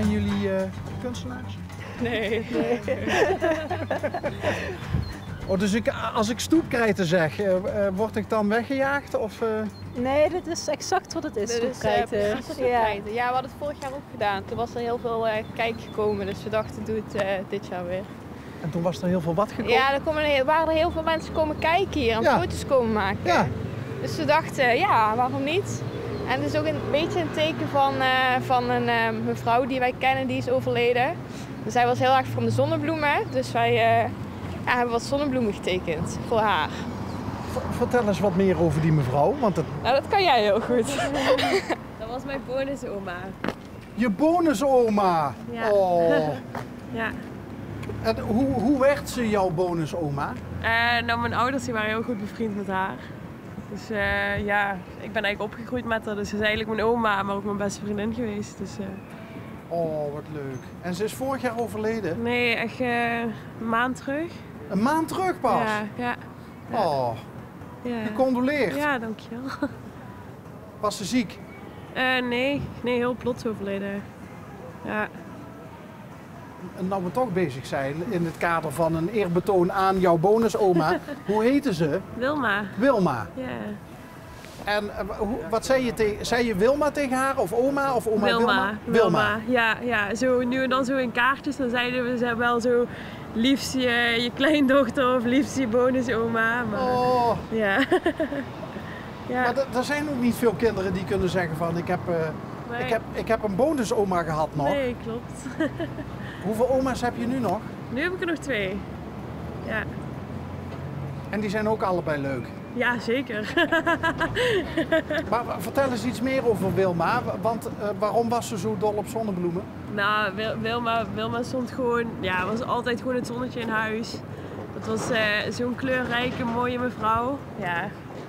Zijn jullie kunstenaars? Nee. Oh, dus als ik stoepkrijten zeg, word ik dan weggejaagd? Of, Nee, dit is exact wat het is, stoepkrijten. Ja, we hadden het vorig jaar ook gedaan. Toen was er heel veel kijk gekomen, dus we dachten doe het dit jaar weer. En toen was er heel veel wat gekomen? Ja, waren er heel veel mensen komen kijken hier en foto's komen maken. Ja. Dus we dachten, ja, waarom niet? En het is ook een beetje een teken van een mevrouw die wij kennen, die is overleden. Dus zij was heel erg van de zonnebloemen, dus wij hebben wat zonnebloemen getekend voor haar. Vertel eens wat meer over die mevrouw. Want Nou, dat kan jij heel goed. Dat was mijn bonusoma. Je bonusoma! Ja. Oh. Ja. En hoe werd ze jouw bonusoma? Nou, mijn ouders die waren heel goed bevriend met haar. Dus ja, ik ben eigenlijk opgegroeid met haar. Dus ze is eigenlijk mijn oma, maar ook mijn beste vriendin geweest. Dus, Oh, wat leuk. En ze is vorig jaar overleden? Nee, echt een maand terug. Een maand terug pas? Ja. Oh, Ja. gecondoleerd. Ja, dankjewel. Was ze ziek? Nee, heel plots overleden. Ja. En nou we toch bezig zijn in het kader van een eerbetoon aan jouw bonusoma. Hoe heette ze? Wilma. Wilma. Ja. En wat zei je zei je Wilma tegen haar of oma of oma Wilma? Wilma. Ja, zo nu en dan zo in kaartjes, dan zeiden we ze wel zo liefst je kleindochter of liefst je bonusoma. Maar, Oh. Ja. Ja. Maar er zijn ook niet veel kinderen die kunnen zeggen van ik heb een bonusoma gehad nog. Nee, klopt. Hoeveel oma's heb je nu nog? Nu heb ik er nog 2. Ja. En die zijn ook allebei leuk. Ja, zeker. Maar vertel eens iets meer over Wilma, want waarom was ze zo dol op zonnebloemen? Nou, Wilma stond gewoon, ja, was altijd gewoon het zonnetje in huis. Dat was zo'n kleurrijke, mooie mevrouw. Ja.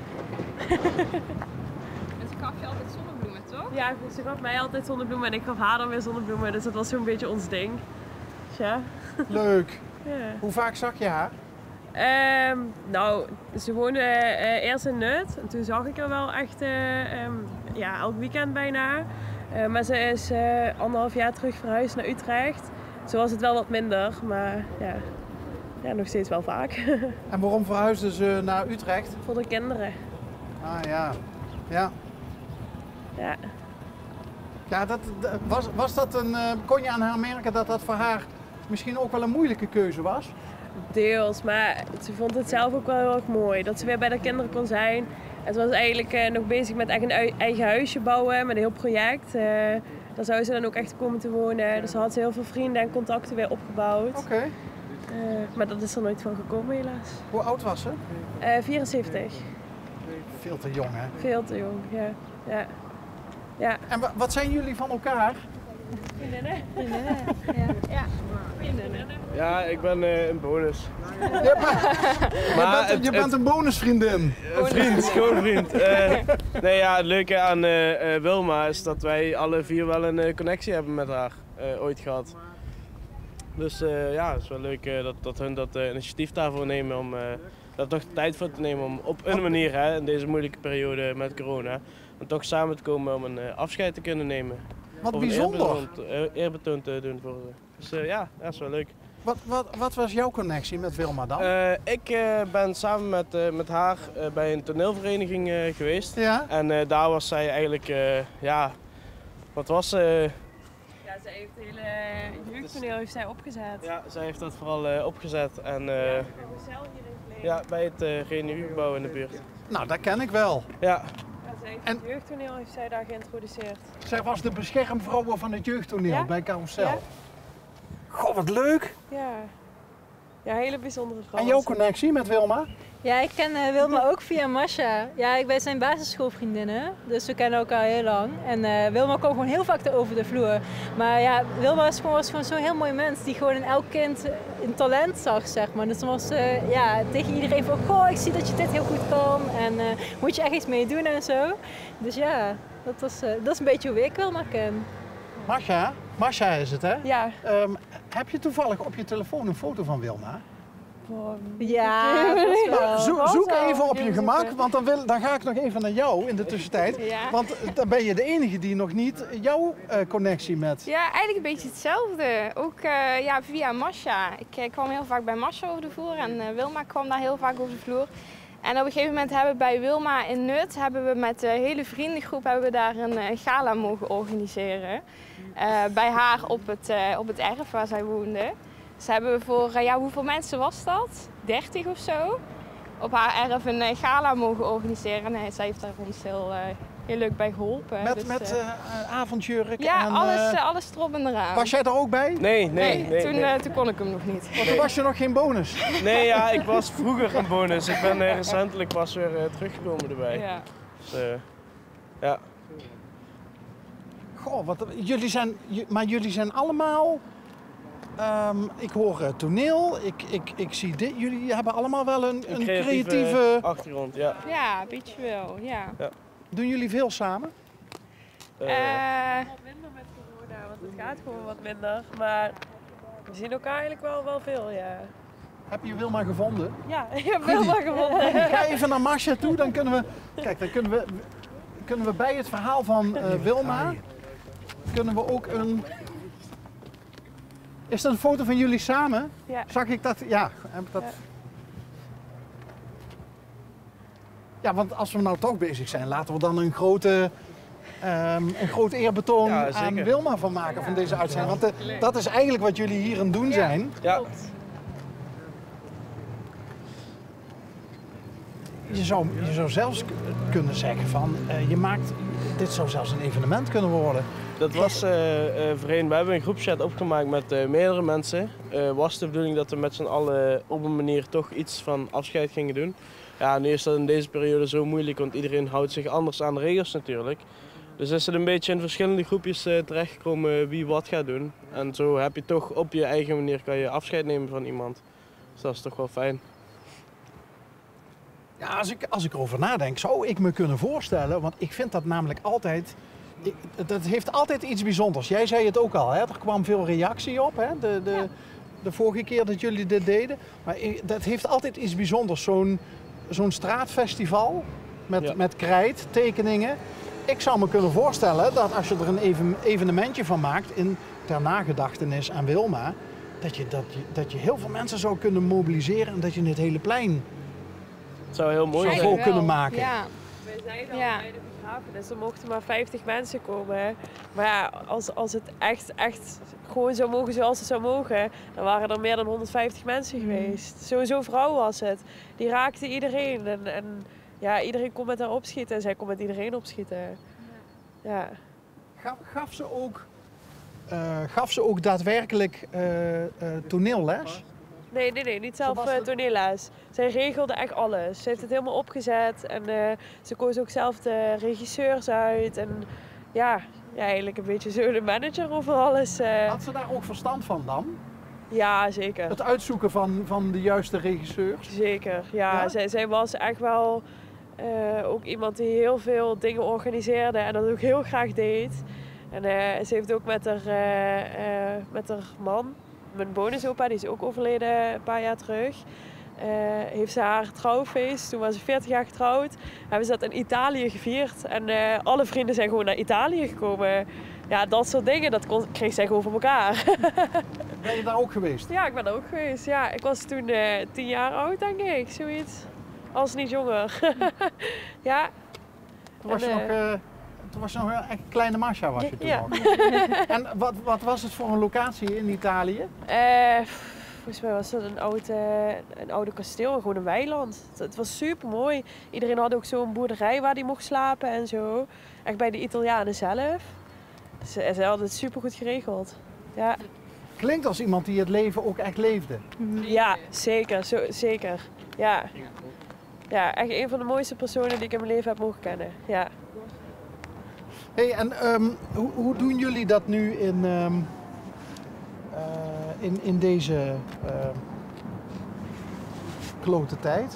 En ze gaf je altijd zonnebloemen, toch? Ja, ze gaf mij altijd zonnebloemen en ik gaf haar dan weer zonnebloemen. Dus dat was zo'n beetje ons ding. Dus ja. Leuk. Ja. Hoe vaak zag je haar? Nou, ze woonde eerst in Nut en toen zag ik haar wel echt ja, elk weekend bijna. Maar ze is 1,5 jaar terug verhuisd naar Utrecht. Zo was het wel wat minder, maar ja, nog steeds wel vaak. En waarom verhuisden ze naar Utrecht? Voor de kinderen. Ah ja. Ja. Ja. Ja, was dat kon je aan haar merken dat dat voor haar misschien ook wel een moeilijke keuze was? Deels, maar ze vond het zelf ook wel heel erg mooi. Dat ze weer bij de kinderen kon zijn. Het was eigenlijk nog bezig met echt een eigen huisje bouwen, met een heel project. Daar zou ze dan ook echt komen te wonen. Dus ze had heel veel vrienden en contacten weer opgebouwd. Oké. Maar dat is er nooit van gekomen helaas. Hoe oud was ze? 74. Veel te jong hè? Veel te jong, ja. En wat zijn jullie van elkaar? Vriendinnen. Ja. Ja, ik ben een bonus. Je bent een bonusvriendin. Een vriend, schoonvriend. Nee, ja, het leuke aan Wilma is dat wij alle 4 wel een connectie hebben met haar ooit gehad. Dus ja, het is wel leuk dat hun dat initiatief daarvoor nemen om daar toch de tijd voor te nemen om op een manier hè, in deze moeilijke periode met corona en toch samen te komen om een afscheid te kunnen nemen. Wat of bijzonder. Een eerbetoon te doen voor ze. Dus ja, dat is wel leuk. Wat was jouw connectie met Wilma dan? Ik ben samen met haar bij een toneelvereniging geweest. Ja? En daar was zij eigenlijk, ja, wat was ze? Ja, zij heeft het hele jeugdtoneel heeft zij opgezet. Ja, zij heeft dat vooral opgezet. En, ja, bij het GNU-gebouw in de buurt. Nou, dat ken ik wel. Ja. Het jeugdtoneel heeft zij daar geïntroduceerd. Zij was de beschermvrouw van het jeugdtoneel bij Carousel. Ja. Goh, wat leuk. Ja, een hele bijzondere vrouw. En jouw connectie met Wilma? Ja, ik ken Wilma ook via Masha. Ja, wij zijn basisschoolvriendinnen, dus we kennen elkaar heel lang. En Wilma kwam gewoon heel vaak over de vloer. Maar ja, Wilma was gewoon zo'n heel mooi mens die gewoon in elk kind een talent zag, zeg maar. Dus dan was ze tegen iedereen van, goh, ik zie dat je dit heel goed kan en moet je echt iets mee doen en zo. Dus ja, dat is een beetje hoe ik Wilma ken. Masha is het hè? Ja. Heb je toevallig op je telefoon een foto van Wilma? Ja, vast wel. Zoek even op je gemak, want dan ga ik nog even naar jou in de tussentijd. Ja. Want dan ben je de enige die nog niet jouw connectie met... Ja, eigenlijk een beetje hetzelfde. Ook via Masha. Ik kwam heel vaak bij Masha over de vloer en Wilma kwam daar heel vaak over de vloer. En op een gegeven moment hebben we bij Wilma in Nut met de hele vriendengroep daar een gala mogen organiseren. Bij haar op het erf waar zij woonde. Dus hebben we voor, hoeveel mensen was dat? 30 of zo. Op haar erf een gala mogen organiseren. En zij heeft daar ons heel leuk bij geholpen. Met avondjurk ja, en... alles erop en eraan. Was jij er ook bij? Nee. Toen kon ik hem nog niet. Want toen was je nog geen bonus. Nee, ja, ik was vroeger een bonus. Ik ben recentelijk pas weer teruggekomen erbij. Ja. Dus, ja. Goh, jullie zijn allemaal... ik hoor toneel, ik zie dit. Jullie hebben allemaal wel een creatieve... achtergrond, ja. Ja, een beetje wel, ja. Doen jullie veel samen? Wat minder met corona, want het gaat gewoon wat minder. Maar we zien elkaar eigenlijk wel veel, ja. Heb je Wilma gevonden? Ja, ik heb Wilma gevonden. Ga even naar Masha toe, dan kunnen we... Kijk, dan kunnen we bij het verhaal van Wilma... Kunnen we ook een... Is dat een foto van jullie samen? Ja. Zag ik dat? Ja. Ja, want als we nou toch bezig zijn, laten we dan een groot eerbetoon aan Wilma van maken van deze uitzending. Want dat is eigenlijk wat jullie hier aan het doen zijn. Ja. Je zou zelfs kunnen zeggen van, dit zou zelfs een evenement kunnen worden. Dat was voorheen, we hebben een groepchat opgemaakt met meerdere mensen. Was de bedoeling dat we met z'n allen op een manier toch iets van afscheid gingen doen. Ja, nu is dat in deze periode zo moeilijk, want iedereen houdt zich anders aan de regels natuurlijk. Dus is het een beetje in verschillende groepjes terechtgekomen wie wat gaat doen. En zo heb je toch op je eigen manier kan je afscheid nemen van iemand. Dus dat is toch wel fijn. Ja, als ik erover nadenk, zou ik me kunnen voorstellen, want ik vind dat namelijk altijd... Dat heeft altijd iets bijzonders. Jij zei het ook al, hè? Er kwam veel reactie op, hè? De vorige keer dat jullie dit deden. Maar dat heeft altijd iets bijzonders. Zo'n straatfestival met krijt, tekeningen. Ik zou me kunnen voorstellen dat als je er een evenementje van maakt ter nagedachtenis aan Wilma, dat je heel veel mensen zou kunnen mobiliseren en dat je het hele plein zou heel mooi vol kunnen maken. Ja. Wij zijn al bij de begrafenis, er mochten maar 50 mensen komen. Maar ja, als het echt gewoon zou mogen zoals het zou mogen, dan waren er meer dan 150 mensen geweest. Zo'n vrouw was het. Die raakte iedereen en iedereen kon met haar opschieten en zij kon met iedereen opschieten. Ja. Gaf ze ook daadwerkelijk toneelles? Nee, niet zelf toneelles. Zij regelde echt alles. Ze heeft het helemaal opgezet en ze koos ook zelf de regisseurs uit. En eigenlijk een beetje zo de manager over alles. Had ze daar ook verstand van dan? Ja, zeker. Het uitzoeken van de juiste regisseurs? Zeker, ja. Zij was echt wel ook iemand die heel veel dingen organiseerde en dat ook heel graag deed. En ze heeft ook met haar man, mijn bonusopa, die is ook overleden een paar jaar terug, heeft ze haar trouwfeest, toen was ze 40 jaar getrouwd, hebben ze dat in Italië gevierd. En alle vrienden zijn gewoon naar Italië gekomen. Ja, dat soort dingen, dat kreeg zij gewoon voor elkaar. Ben je daar ook geweest? Ja, ik ben daar ook geweest. Ja, ik was toen 10 jaar oud, denk ik, zoiets. Als niet jonger. Ja. Toen was je nog een kleine Masha was je toen nog. En wat was het voor een locatie in Italië? Volgens mij was dat een oude kasteel, gewoon een weiland. Het was super mooi. Iedereen had ook zo'n boerderij waar die mocht slapen en zo. Echt bij de Italianen zelf. Ze hadden het super goed geregeld. Ja. Klinkt als iemand die het leven ook echt leefde. Ja, zeker. Zeker. Ja. Ja, echt een van de mooiste personen die ik in mijn leven heb mogen kennen. Ja. Hey, en hoe doen jullie dat nu in deze klote tijd?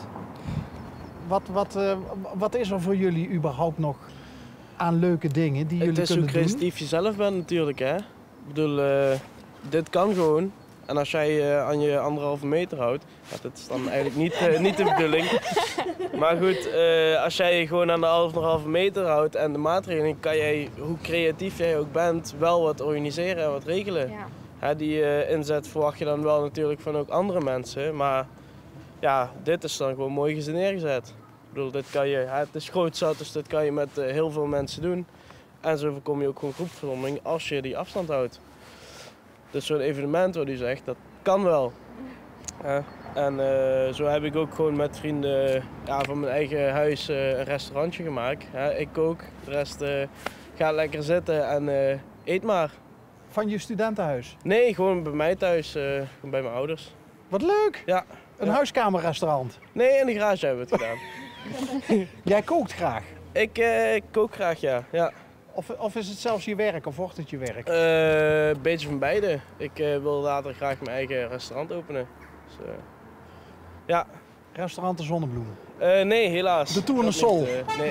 Wat is er voor jullie überhaupt nog aan leuke dingen die jullie kunnen doen? Het is hoe creatief je zelf bent natuurlijk, hè. Ik bedoel, dit kan gewoon. En als jij aan je 1,5 meter houdt, dat is dan eigenlijk niet de bedoeling. Maar goed, als jij je gewoon aan de 1,5 meter houdt en de maatregelen, kan jij, hoe creatief jij ook bent, wel wat organiseren en wat regelen. Ja. Die inzet verwacht je dan wel natuurlijk van ook andere mensen, maar ja, dit is dan gewoon mooi neergezet. Ik bedoel, dit kan je, het is groot zat, dus dit kan je met heel veel mensen doen. En zo voorkom je ook gewoon groepsvorming als je die afstand houdt. Dus zo'n evenement wat u zegt, dat kan wel. En zo heb ik ook gewoon met vrienden van mijn eigen huis een restaurantje gemaakt. Ik kook, de rest gaat lekker zitten en eet maar. Van je studentenhuis? Nee, gewoon bij mij thuis, gewoon bij mijn ouders. Wat leuk! Ja. Een huiskamerrestaurant? Nee, in de garage hebben we het gedaan. Jij kookt graag? Ik kook graag, ja. Of is het zelfs je werk of wordt het je werk? Een beetje van beide. Ik wil later graag mijn eigen restaurant openen. Dus, ja. Restaurant De Zonnebloem? Nee, helaas. De Tour de Sol? Nee.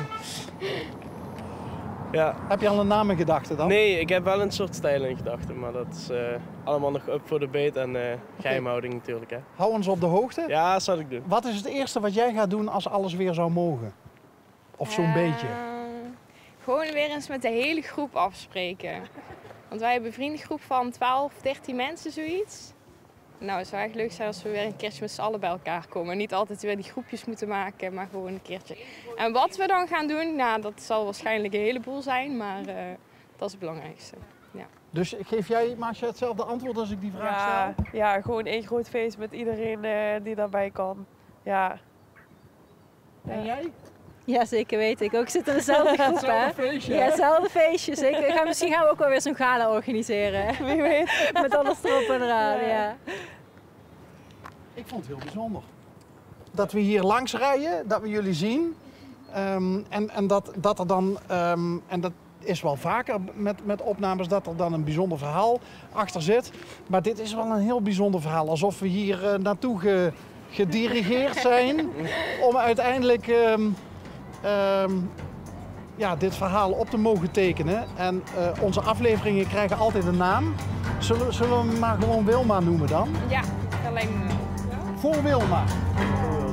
Ja. Heb je al een naam in gedachten dan? Nee, ik heb wel een soort stijl in gedachten, maar dat is allemaal nog up voor de beet en geheimhouding natuurlijk. Hè. Hou ons op de hoogte. Ja, dat zal ik doen. Wat is het eerste wat jij gaat doen als alles weer zou mogen? Of zo'n beetje? Gewoon weer eens met de hele groep afspreken. Want wij hebben een vriendengroep van 12, 13 mensen, zoiets. Nou, het zou echt leuk zijn als we weer een keertje met z'n allen bij elkaar komen. En niet altijd weer die groepjes moeten maken, maar gewoon een keertje. En wat we dan gaan doen, nou, dat zal waarschijnlijk een heleboel zijn, maar dat is het belangrijkste. Ja. Dus geef jij, Masha, hetzelfde antwoord als ik die vraag stel? Ja, gewoon één groot feest met iedereen die daarbij kan. Ja. En jij? Ja, zeker weten. Ik ook zit in dezelfde groep, hè? Hetzelfde feestje. Ja, hetzelfde feestje, zeker. Misschien gaan we ook wel weer zo'n gala organiseren. Wie weet. Met alles erop en eraan, ja. Ik vond het heel bijzonder. Dat we hier langs rijden, dat we jullie zien. En dat er dan, en dat is wel vaker met opnames, dat er dan een bijzonder verhaal achter zit. Maar dit is wel een heel bijzonder verhaal. Alsof we hier naartoe gedirigeerd zijn om uiteindelijk dit verhaal op te mogen tekenen. En onze afleveringen krijgen altijd een naam. Zullen we hem maar gewoon Wilma noemen dan? Ja, dat lijkt me. Voor Wilma.